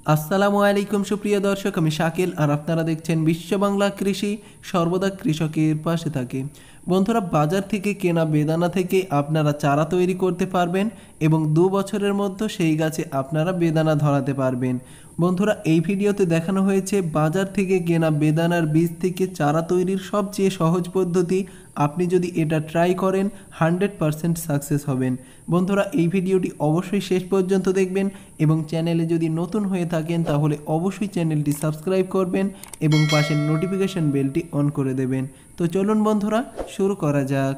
আসসালামু আলাইকুম সুপ্রিয় দর্শক, আমি শাকিল আর আপনারা দেখছেন বিশ্ব বাংলা কৃষি, সর্বদা কৃষকের পাশে থাকে। বন্ধুরা, বাজার থেকে কেনা বেদানা থেকে আপনারা চারা তৈরি করতে পারবেন এবং 2 বছরের মধ্যে সেই গাছে আপনারা বেদানা ধরাতে পারবেন। বন্ধুরা, এই ভিডিওতে দেখানো হয়েছে বাজার থেকে কেনা বেদানার বীজ থেকে চারা তৈরির সবচেয়ে সহজ পদ্ধতি। আপনি যদি এটা ট্রাই করেন 100% সাকসেস হবেন। বন্ধুরা, এই ভিডিওটি অবশ্যই শেষ পর্যন্ত দেখবেন এবং চ্যানেলে যদি নতুন হয়ে থাকেন তাহলে অবশ্যই চ্যানেলটি সাবস্ক্রাইব করবেন এবং পাশের নোটিফিকেশন বেলটি অন করে দেবেন। তো চলুন বন্ধুরা, শুরু করা যাক।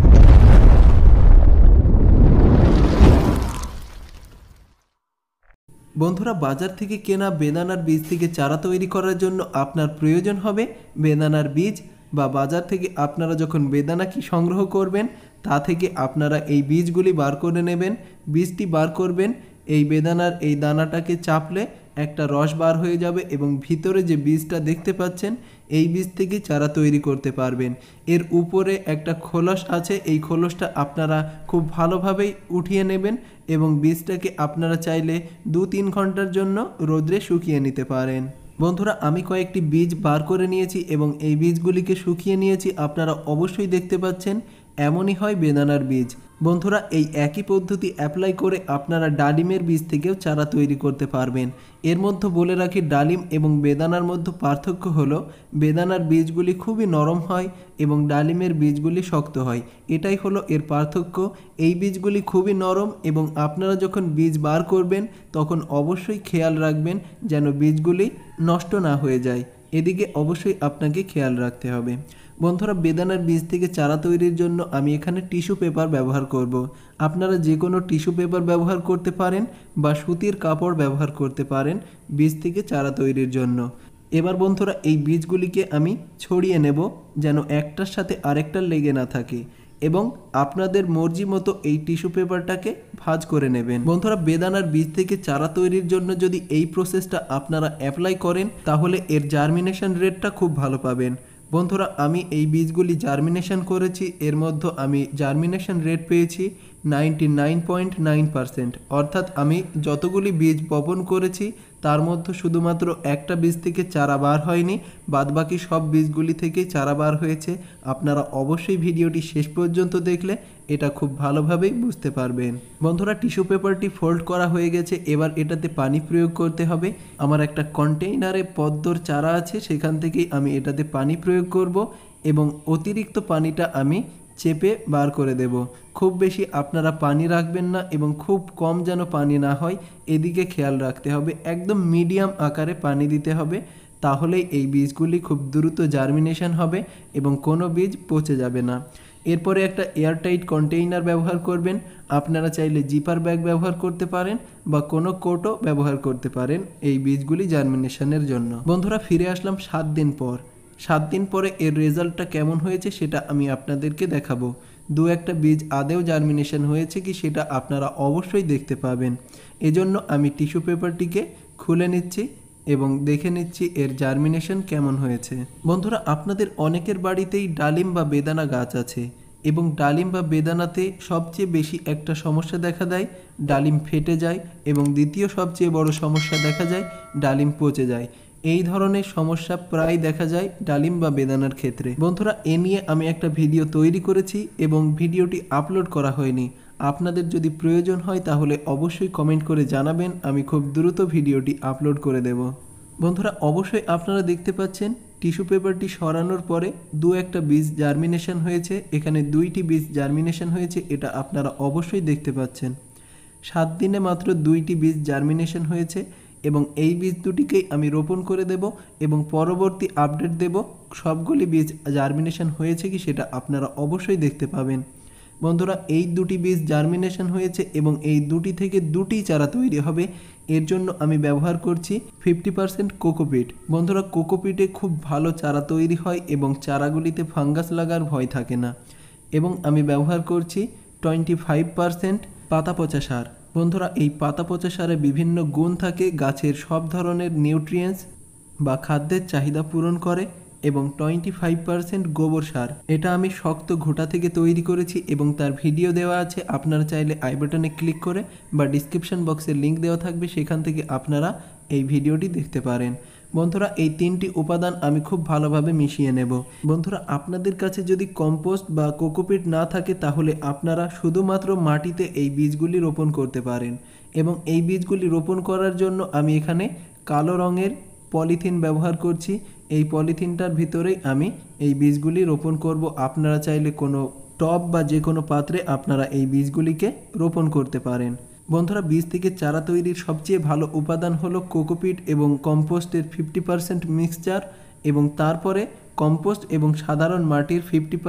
বন্ধুরা, বাজার থেকে কেনা বেদানার বীজ থেকে চারা তৈরি করার জন্য আপনার প্রয়োজন হবে বেদানার বীজ, বা বাজার থেকে আপনারা যখন বেদানা কি সংগ্রহ করবেন তা থেকে আপনারা এই বীজগুলি বার করে নেবেন। বীজটি বার করবেন, এই বেদানার এই দানাটাকে চাপলে একটা রস বার হয়ে যাবে এবং ভিতরে যে বীজটা দেখতে পাচ্ছেন এই বীজ থেকে চারা তৈরি করতে পারবেন। এর উপরে একটা খোলস আছে, এই খোলসটা আপনারা খুব ভালোভাবেই উঠিয়ে নেবেন এবং বীজটাকে আপনারা চাইলে 2-3 ঘন্টার জন্য রোদ্রে শুকিয়ে নিতে পারেন। বন্ধুরা, আমি কয়েকটি বীজ বার করে নিয়েছি এবং এই বীজগুলিকে শুকিয়ে নিয়েছি। আপনারা অবশ্যই দেখতে পাচ্ছেন এমনই হয় বেদানার বীজ। বন্ধুরা, এই একই পদ্ধতি অ্যাপ্লাই করে আপনারা ডালিমের বীজ থেকেও চারা তৈরি করতে পারবেন। এর মধ্যে বলে রাখি, ডালিম এবং বেদানার মধ্যে পার্থক্য হলো বেদানার বীজগুলি খুবই নরম হয় এবং ডালিমের বীজগুলি শক্ত হয়। এটাই হলো এর পার্থক্য। এই বীজগুলি খুবই নরম এবং আপনারা যখন বীজ বার করবেন তখন অবশ্যই খেয়াল রাখবেন যেন বীজগুলি নষ্ট না হয়ে যায়। এদিকে অবশ্যই আপনাকে খেয়াল রাখতে হবে। বন্ধুরা, বেদানার বীজ থেকে চারা তৈরির জন্য আমি এখানে টিস্যু পেপার ব্যবহার করব। আপনারা যে কোনো টিস্যু পেপার ব্যবহার করতে পারেন বা সুতির কাপড় ব্যবহার করতে পারেন বীজ থেকে চারা তৈরির জন্য। এবার বন্ধুরা, এই বীজগুলিকে আমি ছড়িয়ে নেব যেন একটার সাথে আরেকটার লেগে না থাকে এবং আপনাদের মর্জি মতো এই টিস্যু পেপারটাকে ভাঁজ করে নেবেন। বন্ধুরা, বেদানার বীজ থেকে চারা তৈরির জন্য যদি এই প্রসেসটা আপনারা অ্যাপ্লাই করেন তাহলে এর জার্মিনেশন রেটটা খুব ভালো পাবেন। বন্ধুরা, আমি এই বীজগুলি জার্মিনেশন করেছি, এর মধ্যে আমি জার্মিনেশন রেট পেয়েছি 99.9%। অর্থাৎ আমি যতগুলি বীজ বপন করেছি তার মধ্যে শুধুমাত্র একটা বীজ থেকে চারা বার হয়নি, বাদবাকি সব বীজগুলি থেকেই চারা বার হয়েছে। আপনারা অবশ্যই ভিডিওটি শেষ পর্যন্ত দেখলে এটা খুব ভালোভাবেই বুঝতে পারবেন। বন্ধুরা, টিস্যু পেপারটি ফোল্ড করা হয়ে গেছে, এবার এটাতে পানি প্রয়োগ করতে হবে। আমার একটা কন্টেইনারে পদ্মর চারা আছে, সেখান থেকেই আমি এটাতে পানি প্রয়োগ করব এবং অতিরিক্ত পানিটা আমি চেপে বার করে দেব। খুব বেশি আপনারা পানি রাখবেন না এবং খুব কম যেন পানি না হয়, এদিকে খেয়াল রাখতে হবে। একদম মিডিয়াম আকারে পানি দিতে হবে, তাহলেই এই বীজগুলি খুব দ্রুত জার্মিনেশন হবে এবং কোনো বীজ পচে যাবে না। এরপরে একটা এয়ারটাইট কন্টেইনার ব্যবহার করবেন। আপনারা চাইলে জিপার ব্যাগ ব্যবহার করতে পারেন বা কোনো কোটও ব্যবহার করতে পারেন এই বীজগুলি জার্মিনেশনের জন্য। বন্ধুরা, ফিরে আসলাম 7 দিন পর। 7 দিন পরে এর রেজাল্টটা কেমন হয়েছে সেটা আমি আপনাদেরকে দেখাবো। 2-1টা বীজ আদেও জার্মিনেশন হয়েছে কি সেটা আপনারা অবশ্যই দেখতে পাবেন। এজন্য আমি টিস্যু পেপারটিকে খুলে নিচ্ছি এবং দেখে নিচ্ছি এর জার্মিনেশন কেমন হয়েছে। বন্ধুরা, আপনাদের অনেকের বাড়িতেই ডালিম বা বেদানা গাছ আছে এবং ডালিম বা বেদানাতে সবচেয়ে বেশি একটা সমস্যা দেখা দেয়, ডালিম ফেটে যায় এবং দ্বিতীয় সবচেয়ে বড় সমস্যা দেখা যায় ডালিম পচে যায়। এই ধরনের সমস্যা প্রায় দেখা যায় ডালিম বা বেদানার ক্ষেত্রে। বন্ধুরা, এ নিয়ে আমি একটা ভিডিও তৈরি করেছি এবং ভিডিওটি আপলোড করা হয়নি। আপনাদের যদি প্রয়োজন হয় তাহলে অবশ্যই কমেন্ট করে জানাবেন, আমি খুব দ্রুত ভিডিওটি আপলোড করে দেব। বন্ধুরা, অবশ্যই আপনারা দেখতে পাচ্ছেন টিস্যু পেপারটি সরানোর পরে 2-1টা বীজ জার্মিনেশন হয়েছে। এখানে 2টি বীজ জার্মিনেশন হয়েছে, এটা আপনারা অবশ্যই দেখতে পাচ্ছেন। 7 দিনে মাত্র 2টি বীজ জার্মিনেশন হয়েছে এবং এই বীজ দুটিকেই আমি রোপণ করে দেব এবং পরবর্তী আপডেট দেব সবগুলি বীজ জার্মিনেশন হয়েছে কি সেটা আপনারা অবশ্যই দেখতে পাবেন। বন্ধুরা, এই 2টি বীজ জার্মিনেশন হয়েছে এবং এই 2টি থেকে 2টি চারা তৈরি হবে। এর জন্য আমি ব্যবহার করছি 50% কোকোপিট। বন্ধুরা, কোকোপিটে খুব ভালো চারা তৈরি হয় এবং চারাগুলিতে ফাঙ্গাস লাগার ভয় থাকে না। এবং আমি ব্যবহার করছি 25% পাতা পচা সার। বন্ধুরা, এই পাতা পচা সারে বিভিন্ন গুণ থাকে, গাছের সব ধরনের নিউট্রিয়েন্টস বা খাদ্যের চাহিদা পূরণ করে এবং 25% গোবর সার। এটা আমি শক্ত ঘোটা থেকে তৈরি করেছি এবং তার ভিডিও দেওয়া আছে। আপনারা চাইলে আই বাটনে ক্লিক করে বা ডিসক্রিপশন বক্সে লিঙ্ক দেওয়া থাকবে, সেখান থেকে আপনারা এই ভিডিওটি দেখতে পারেন। বন্ধুরা এই 3টি উপাদান আমি খুব ভালোভাবে মিশিয়ে নেব। বন্ধুরা আপনাদের কাছে যদি কম্পোস্ট বা কোকোপিট না থাকে তাহলে আপনারা শুধুমাত্র মাটিতে এই বীজগুলি রোপণ করতে পারেন এবং এই বীজগুলি রোপণ করার জন্য আমি এখানে কালো রঙের পলিথিন ব্যবহার করছি। এই পলিথিনটার ভিতরেই আমি এই বীজগুলি রোপণ করব। আপনারা চাইলে কোনো টব বা যে কোনো পাত্রে আপনারা এই বীজগুলিকে রোপণ করতে পারেন। বন্ধুরা বীজ থেকে চারা তৈরির সবচেয়ে ভালো উপাদান হলো কোকোপিট এবং কম্পোস্টের 50% মিক্সচার এবং তারপরে কম্পোস্ট এবং সাধারণ মাটির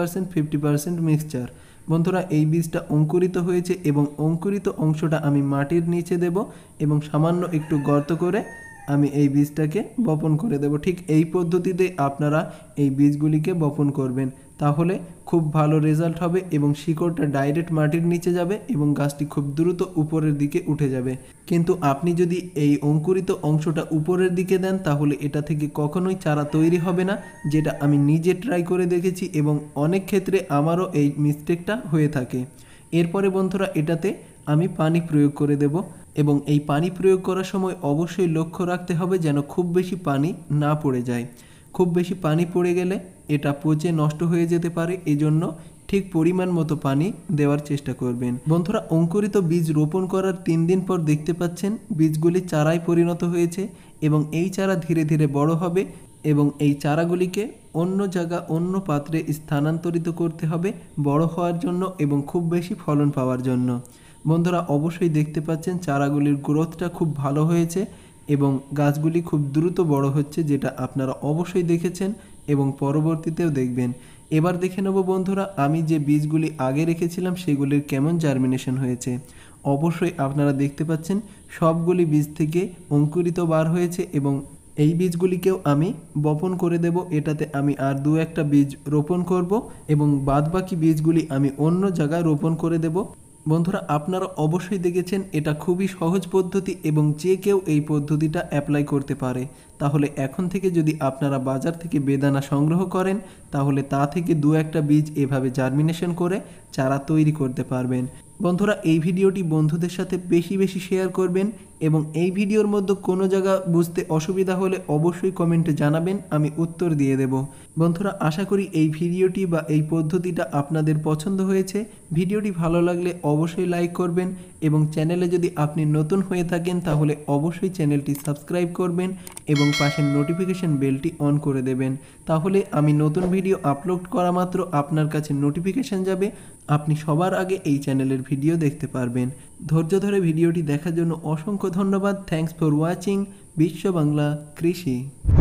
50% মিক্সচার। বন্ধুরা এই বীজটা অঙ্কুরিত হয়েছে এবং অঙ্কুরিত অংশটা আমি মাটির নিচে দেব এবং সামান্য একটু গর্ত করে আমি এই বীজটাকে বপন করে দেব। ঠিক এই পদ্ধতিতে আপনারা এই বীজগুলিকে বপন করবেন, তাহলে খুব ভালো রেজাল্ট হবে এবং শিকড়টা ডাইরেক্ট মাটির নিচে যাবে এবং গাছটি খুব দ্রুত উপরের দিকে উঠে যাবে। কিন্তু আপনি যদি এই অঙ্কুরিত অংশটা উপরের দিকে দেন তাহলে এটা থেকে কখনোই চারা তৈরি হবে না, যেটা আমি নিজে ট্রাই করে দেখেছি এবং অনেক ক্ষেত্রে আমারও এই মিস্টেকটা হয়ে থাকে। এরপরে বন্ধুরা এটাতে আমি পানি প্রয়োগ করে দেব এবং এই পানি প্রয়োগ করার সময় অবশ্যই লক্ষ্য রাখতে হবে যেন খুব বেশি পানি না পড়ে যায়। খুব বেশি পানি পড়ে গেলে এটা পচে নষ্ট হয়ে যেতে পারে, এজন্য ঠিক পরিমাণ মতো পানি দেওয়ার চেষ্টা করবেন। বন্ধুরা অঙ্কুরিত বীজ রোপণ করার 3 দিন পর দেখতে পাচ্ছেন বীজগুলি চারায় পরিণত হয়েছে এবং এই চারা ধীরে ধীরে বড় হবে এবং এই চারাগুলিকে অন্য জায়গা অন্য পাত্রে স্থানান্তরিত করতে হবে বড় হওয়ার জন্য এবং খুব বেশি ফলন পাওয়ার জন্য। বন্ধুরা অবশ্যই দেখতে পাচ্ছেন চারাগুলির গ্রোথটা খুব ভালো হয়েছে এবং গাছগুলি খুব দ্রুত বড় হচ্ছে, যেটা আপনারা অবশ্যই দেখেছেন এবং পরবর্তীতেও দেখবেন। এবার দেখে নেব বন্ধুরা আমি যে বীজগুলি আগে রেখেছিলাম সেগুলির কেমন জার্মিনেশন হয়েছে। অবশ্যই আপনারা দেখতে পাচ্ছেন সবগুলি বীজ থেকে অঙ্কুরিত বার হয়েছে এবং এই বীজগুলিকেও আমি বপন করে দেব। এটাতে আমি আর 2-1টা বীজ রোপণ করব এবং বাদবাকি বীজগুলি আমি অন্য জায়গায় রোপণ করে দেব। বন্ধুরা আপনারা অবশ্যই দেখেছেন এটা খুবই সহজ পদ্ধতি এবং যে কেউ এই পদ্ধতিটা অ্যাপ্লাই করতে পারে। তাহলে এখন থেকে যদি আপনারা বাজার থেকে বেদানা সংগ্রহ করেন তাহলে তা থেকে 2-1টা বীজ এভাবে জার্মিনেশন করে চারা তৈরি করতে পারবেন। বন্ধুরা এই ভিডিওটি বন্ধুদের সাথে বেশি বেশি শেয়ার করবেন এবং এই ভিডিওর মধ্যে কোনো জায়গা বুঝতে অসুবিধা হলে অবশ্যই কমেন্টে জানাবেন, আমি উত্তর দিয়ে দেব। বন্ধুরা আশা করি এই ভিডিওটি বা এই পদ্ধতিটা আপনাদের পছন্দ হয়েছে। ভিডিওটি ভালো লাগলে অবশ্যই লাইক করবেন এবং চ্যানেলে যদি আপনি নতুন হয়ে থাকেন তাহলে অবশ্যই চ্যানেলটি সাবস্ক্রাইব করবেন এবং পাশের নোটিফিকেশন বেলটি অন করে দেবেন। তাহলে আমি নতুন ভিডিও আপলোড করা মাত্র আপনার কাছে নোটিফিকেশন যাবে, আপনি সবার আগে এই চ্যানেলের ভিডিও দেখতে পারবেন। ধৈর্য ধরে ভিডিওটি দেখার জন্য অসংখ্য ধন্যবাদ। থ্যাঙ্কস ফর ওয়াচিং বিশ্ব বাংলা কৃষি।